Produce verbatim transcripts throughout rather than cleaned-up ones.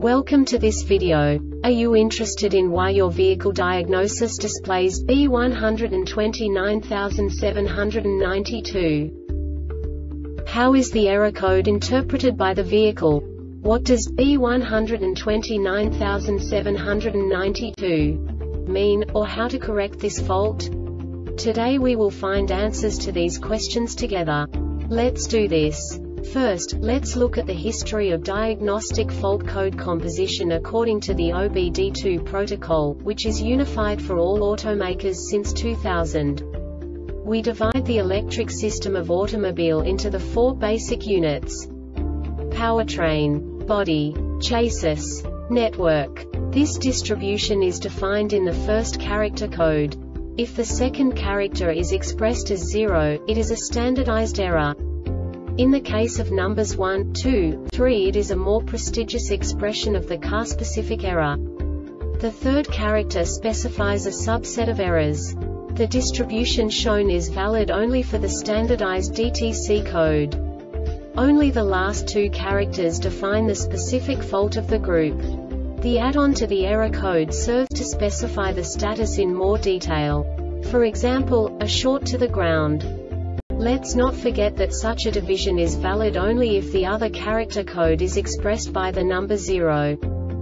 Welcome to this video. Are you interested in why your vehicle diagnosis displays B one two nine seven nine two? How is the error code interpreted by the vehicle? What does B one two nine seven nine two mean, or how to correct this fault? Today we will find answers to these questions together. Let's do this. First, let's look at the history of diagnostic fault code composition according to the O B D two protocol, which is unified for all automakers since two thousand. We divide the electric system of automobile into the four basic units: powertrain, body, chassis, network. This distribution is defined in the first character code. If the second character is expressed as zero, it is a standardized error. In the case of numbers one, two, three, it is a more prestigious expression of the car-specific error. The third character specifies a subset of errors. The distribution shown is valid only for the standardized D T C code. Only the last two characters define the specific fault of the group. The add-on to the error code serves to specify the status in more detail. For example, a short to the ground. Let's not forget that such a division is valid only if the other character code is expressed by the number zero.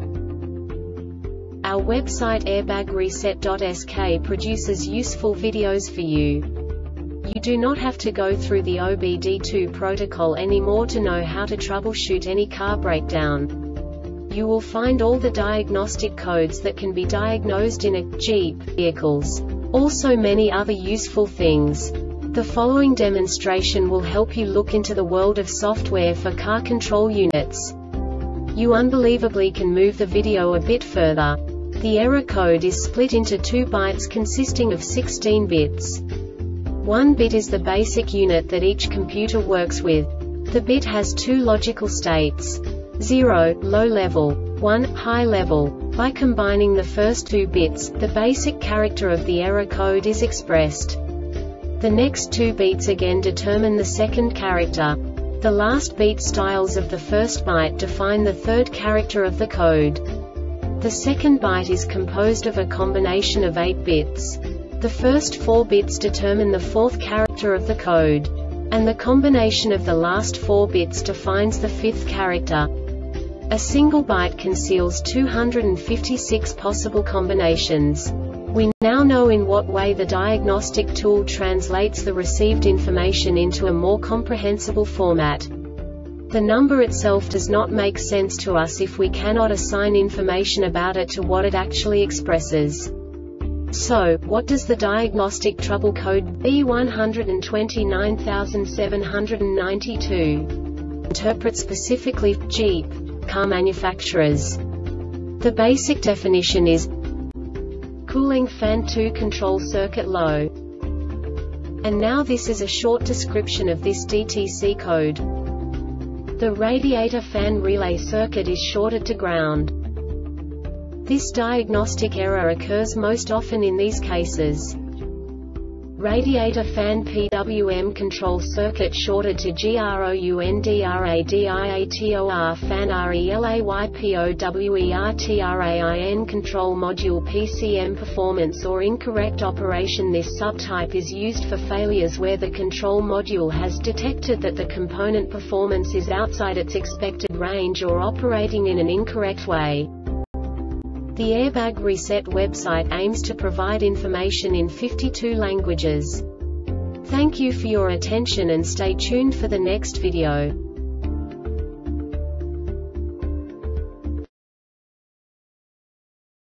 Our website airbag reset dot S K produces useful videos for you. You do not have to go through the O B D two protocol anymore to know how to troubleshoot any car breakdown. You will find all the diagnostic codes that can be diagnosed in a Jeep vehicles. Also many other useful things. The following demonstration will help you look into the world of software for car control units. You unbelievably can move the video a bit further. The error code is split into two bytes consisting of sixteen bits. One bit is the basic unit that each computer works with. The bit has two logical states: zero, low level, one, high level. By combining the first two bits, the basic character of the error code is expressed. The next two beats again determine the second character. The last beat styles of the first byte define the third character of the code. The second byte is composed of a combination of eight bits. The first four bits determine the fourth character of the code. And the combination of the last four bits defines the fifth character. A single byte conceals two hundred fifty-six possible combinations. We now know in what way the diagnostic tool translates the received information into a more comprehensible format. The number itself does not make sense to us if we cannot assign information about it to what it actually expresses. So, what does the diagnostic trouble code B one two nine seven nine two interpret specifically for Jeep car manufacturers? The basic definition is cooling fan two control circuit low. And now this is a short description of this D T C code. The radiator fan relay circuit is shorted to ground. This diagnostic error occurs most often in these cases: radiator fan P W M control circuit shorted to ground radiator fan relaypowertrain control module P C M performance or incorrect operation. This subtype is used for failures where the control module has detected that the component performance is outside its expected range or operating in an incorrect way. The Airbag Reset website aims to provide information in fifty-two languages. Thank you for your attention and stay tuned for the next video.